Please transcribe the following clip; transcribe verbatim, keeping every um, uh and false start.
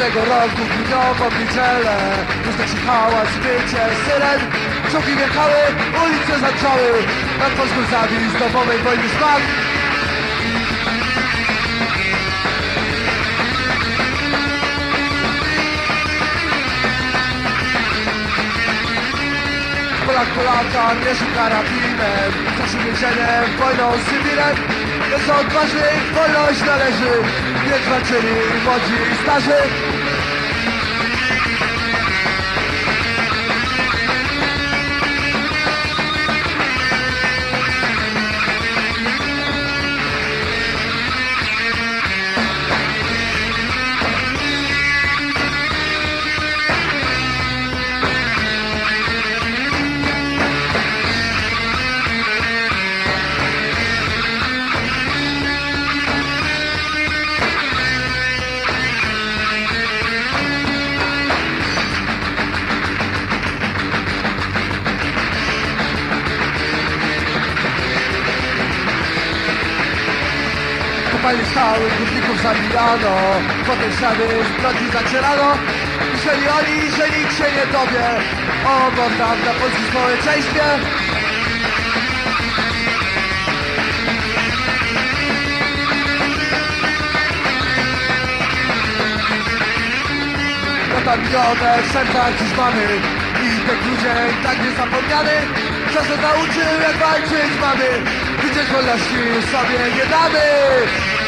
Tego roku grudniową niedzielę roznosi hałas, wycie syren. Czołgi wjechały, ulice zaczęły. Nad Polską zawis domowej wojny smak. Polak Polaka mierzy karabinem, naszym więzieniem, wojną z cywilem. Jest odważnych, wolność należy, więc walczyli młodzi i starzy. Kopalni stałych górników zabijano, potem ślady zbrodni zacierano. Myśleli oni, że nikt się nie dowie o mordach na polskim społeczeństwie. No tam miliony w sercach dziś mamy i ten grudzień tak niezapomniany. Czas nas nauczył, jak walczyć mamy, widzieć wolności sobie nie damy.